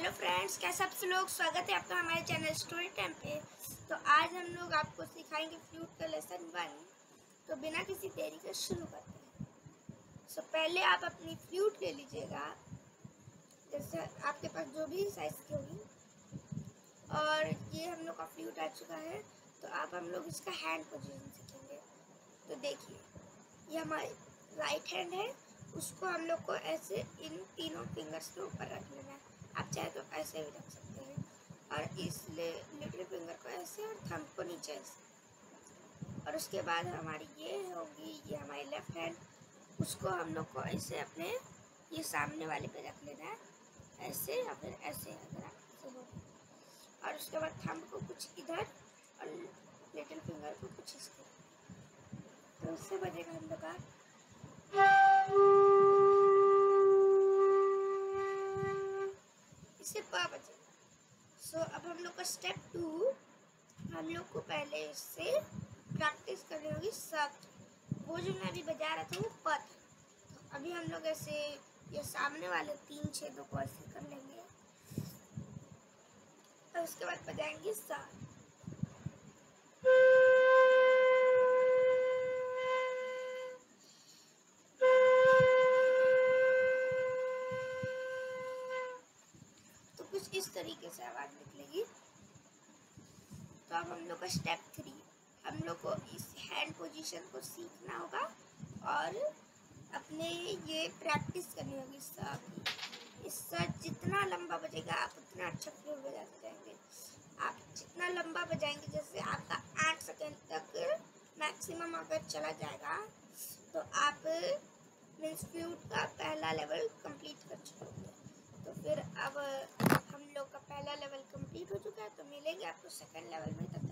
Hello friends, कैसे आप सब लोग। स्वागत है आपका हमारे चैनल स्टोरी टाइम पे। तो आज हम लोग आपको सिखाएंगे फ्लूट का लेसन 1। तो बिना किसी देरी के शुरू करते हैं। पहले आप अपनी फ्लूट ले लीजिएगा, जैसे आपके पास जो भी साइज की होगी। और ये हम लोग का फ्लूट आ चुका है। तो आप हम लोग इसका हैंड पोजीशन सीखेंगे। तो देखिए, ये हमारी राइट हैंड है, उसको हम लोग को ऐसे इन तीनों फिंगर्स के ऊपर रख लेना है। आप चाहे तो ऐसे भी रख सकते हैं, और इस लिटिल फिंगर को ऐसे और थंब को नीचे ऐसे। और उसके बाद हमारी ये होगी, ये हमारी लेफ्ट हैंड, उसको हम लोग को ऐसे अपने ये सामने वाले पे रख लेना है, ऐसे या फिर ऐसे, अगर आप ऐसे हो। और उसके बाद थंब को कुछ इधर और लिटिल फिंगर को कुछ इस तरह। तो उससे बजेगा हम लोग का इससे पा बजेगा। अब हम लोग का स्टेप 2, हम लोग को पहले इससे प्रैक्टिस करनी होगी सख्त। वो जो मैं अभी बजा रहा था वो प था। तो अभी हम लोग ऐसे ये सामने वाले 3 छेदों को ऐसे कर लेंगे, और उसके बाद बजाएंगे सा। तो कुछ इस तरीके से आवाज निकलेगी। तो अब हम लोग का स्टेप 3, हम लोग को इस हैंड पोजीशन को सीखना होगा और अपने ये प्रैक्टिस करनी होगी सा की। इसका जितना लंबा बजेगा आप उतना अच्छा फ्लूट बजाते जाएंगे। आप जितना लंबा बजाएंगे, जैसे आपका 8 सेकेंड तक मैक्सिमम अगर चला जाएगा, तो आप मीन्स फ्लूट का पहला लेवल कंप्लीट कर चुके होंगे। तो फिर अब हम लोग का पहला लेवल कंप्लीट हो चुका है। तो मिलेंगे आपको सेकंड लेवल में। तब